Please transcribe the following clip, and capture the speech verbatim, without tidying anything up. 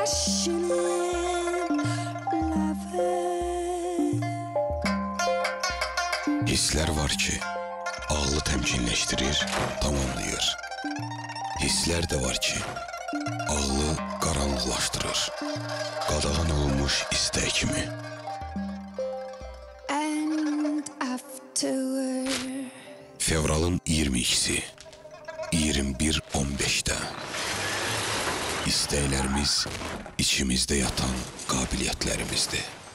passionate loving. Hisslər var ki, ağlı təmkinləşdirir, tamamlayır. Hisslər də var ki, ağlı qaranlıqlaşdırır, qadağan olunmuş istək kimi. And afterward. Fevralın iyirmi ikisi, iyirmi bir on beşdə istəklərimiz içimizdə yatan qabiliyyətlərimizdir.